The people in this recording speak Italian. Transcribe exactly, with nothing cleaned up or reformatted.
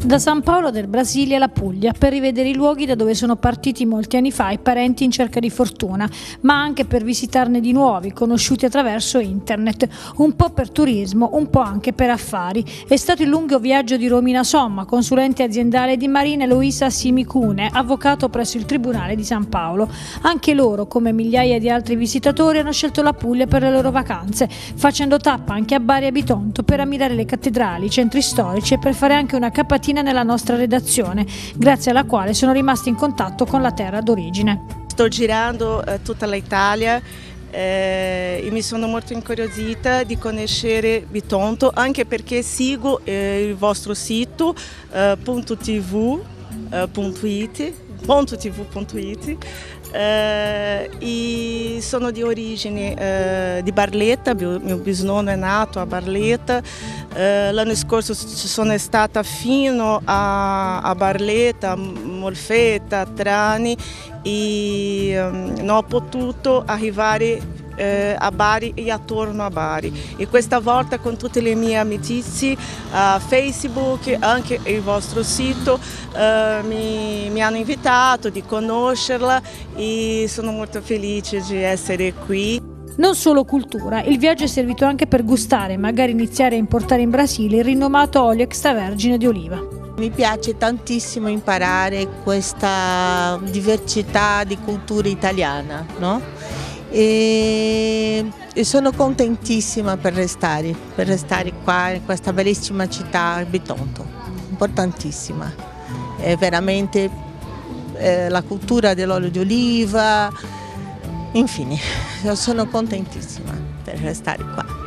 Da San Paolo del Brasile alla Puglia, per rivedere i luoghi da dove sono partiti molti anni fa i parenti in cerca di fortuna, ma anche per visitarne di nuovi, conosciuti attraverso internet, un po' per turismo, un po' anche per affari. È stato il lungo viaggio di Romina Somma, consulente aziendale di Marina, e Luisa Simicune, avvocato presso il Tribunale di San Paolo. Anche loro, come migliaia di altri visitatori, hanno scelto la Puglia per le loro vacanze, facendo tappa anche a Bari e a Bitonto per ammirare le cattedrali, i centri storici e per fare anche una capatina nella nostra redazione, grazie alla quale sono rimasti in contatto con la terra d'origine. Sto girando eh, tutta l'Italia eh, e mi sono molto incuriosita di conoscere Bitonto, anche perché seguo eh, il vostro sito eh, .tv eh, punto it, .tv punto it. Uh, e sono di origine uh, di Barletta, mio, mio bisnonno è nato a Barletta. Uh, l'anno scorso sono stata fino a, a Barletta, Molfetta, Trani e um, non ho potuto arrivare Eh, a Bari e attorno a Bari, e questa volta con tutte le mie amicizie a uh, Facebook, anche il vostro sito uh, mi, mi hanno invitato di conoscerla e sono molto felice di essere qui. Non solo cultura, il viaggio è servito anche per gustare e magari iniziare a importare in Brasile il rinomato olio extravergine di oliva. Mi piace tantissimo imparare questa diversità di cultura italiana, no? E sono contentissima per restare, per restare qua in questa bellissima città, Bitonto, importantissima. È veramente eh, la cultura dell'olio di oliva, infine, sono contentissima per restare qua.